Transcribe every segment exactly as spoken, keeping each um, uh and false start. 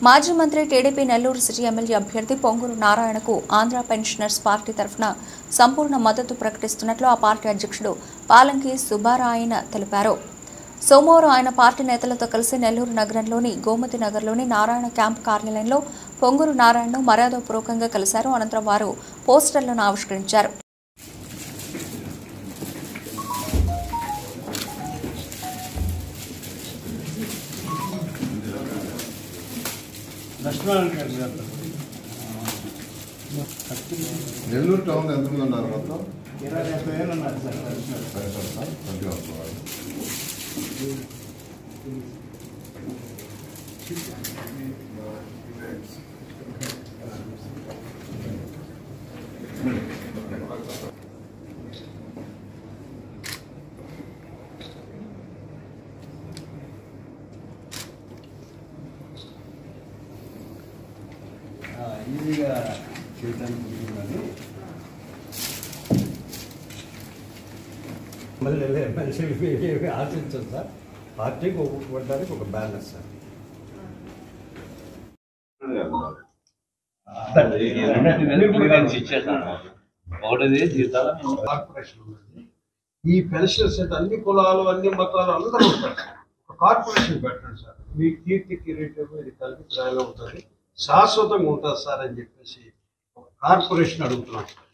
మాజీ మంత్రి TDP Nellore city MLA అభ్యర్థి పొంగూరు నారాయణకు ఆంధ్ర పెన్షనర్స్ పార్టీ తరఫున సంపూర్ణ మద్దతు ప్రకటిస్తున్నట్లు ఆ పార్టీ అధ్యక్షుడు పాలంకి సుబ్బారాయన తెలిపారు. సోమవారం ఆయన పార్టీ నేతలతో కలిసి నెల్లూరు నగరంలోని గోమతి నగర్లోని నారాయణ క్యాంప్ కార్యాలయంలో పొంగూరు నారాయణను మర్యాదపూర్వకంగా కలిశారు. అనంతరం వారు పోస్టర్లను ఆవిష్కరించారు. నెల్లూరు టౌన్ ఎంతమంది ఉన్నారు? మొత్తం ఇరవై డెబ్బై వేలు ఉన్నారు సార్. ఈజీగా చేయడానికి ఉంటుందని మళ్ళీ మనిషి ఆశించదు సార్. పార్టీకి ఒప్పుకోవడానికి ఒక బ్యాలెన్స్ సార్. ఈ పెన్షన్స్ అన్ని కులాలు అన్ని మతాలు అందరూ ఉంటారు. ఒక కార్పొరేషన్ పెట్టండి సార్. మీ కీర్తి కిరీటం ఇది కలిపి త్రాయిలో ఉంటుంది, శాశ్వతంగా ఉంటుంది సార్ అని చెప్పేసి ఒక కార్పొరేషన్ అడుగుతున్నాం సార్.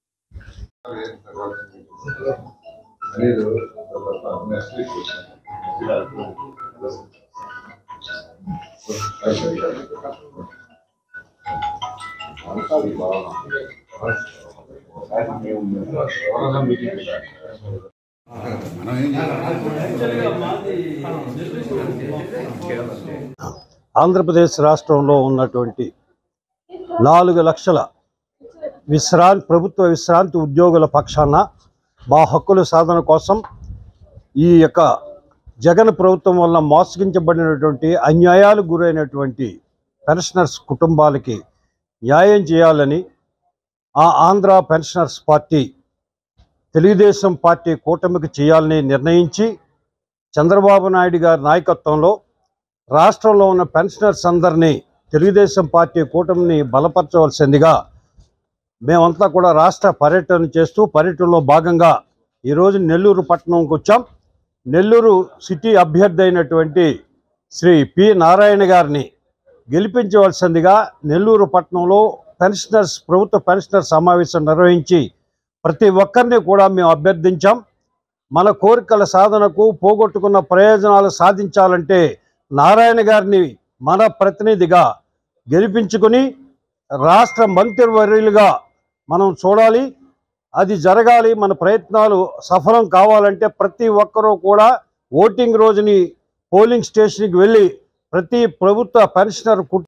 ఆంధ్రప్రదేశ్ రాష్ట్రంలో ఉన్నటువంటి నాలుగు లక్షల విశ్రాంతి ప్రభుత్వ విశ్రాంతి ఉద్యోగుల పక్షాన మా హక్కుల సాధన కోసం ఈ యొక్క జగన్ ప్రభుత్వం వల్ల మోసగించబడినటువంటి అన్యాయాలకు గురైనటువంటి పెన్షనర్స్ కుటుంబాలకి న్యాయం చేయాలని ఆ Andhra pensioners party Telugu Desam party కూటమికి చేయాలని నిర్ణయించి చంద్రబాబు నాయుడు గారి నాయకత్వంలో రాష్ట్రంలో ఉన్న పెన్షనర్స్ అందరినీ తెలుగుదేశం పార్టీ కూటమిని బలపరచవలసిందిగా మేమంతా కూడా రాష్ట్ర పర్యటన చేస్తూ పర్యటనలో భాగంగా ఈరోజు నెల్లూరు పట్టణంకి వచ్చాం. నెల్లూరు సిటీ అభ్యర్థి అయినటువంటి శ్రీ పి నారాయణ గారిని గెలిపించవలసిందిగా నెల్లూరు పట్టణంలో పెన్షనర్స్ ప్రభుత్వ పెన్షనర్ సమావేశం నిర్వహించి ప్రతి ఒక్కరిని కూడా మేము అభ్యర్థించాం. మన కోరికల సాధనకు పోగొట్టుకున్న ప్రయోజనాలు సాధించాలంటే నారాయణ గారిని మన ప్రతినిధిగా గెలిపించుకుని రాష్ట్ర మంత్రివర్యులుగా మనం చూడాలి. అది జరగాలి. మన ప్రయత్నాలు సఫలం కావాలంటే ప్రతి ఒక్కరూ కూడా ఓటింగ్ రోజుని పోలింగ్ స్టేషన్కి వెళ్ళి ప్రతి ప్రభుత్వ పెన్షనర్